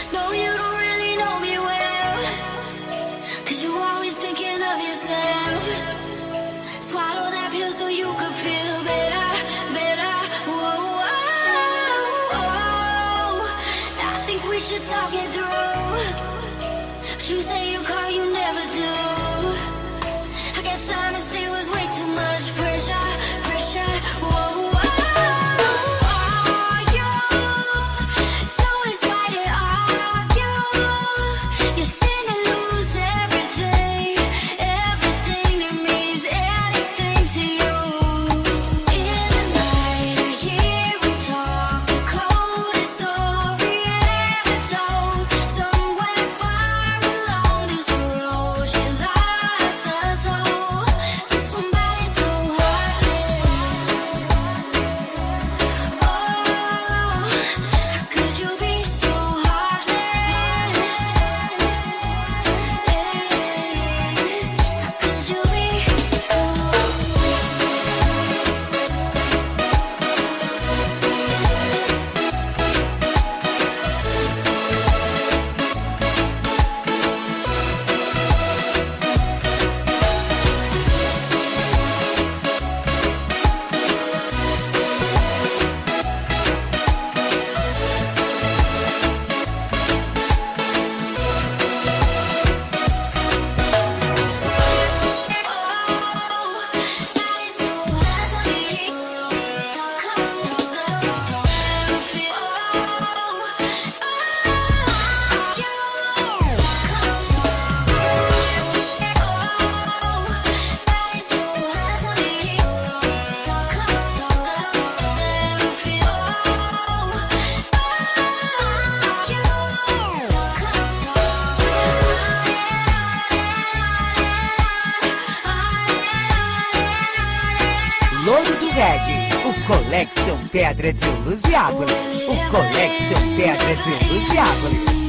No, you don't really know me well, 'cause you're always thinking of yourself. Swallow that pill so you could feel better, better. Whoa, whoa, whoa. I think we should talk it through, but you say you call, you never do. I guess honesty was way too much pressure, pressure. Whoa, whoa. Louro do Reggae, o Collection Pedra de Luz e Árvore. O Collection Pedra de Luz e Árvore.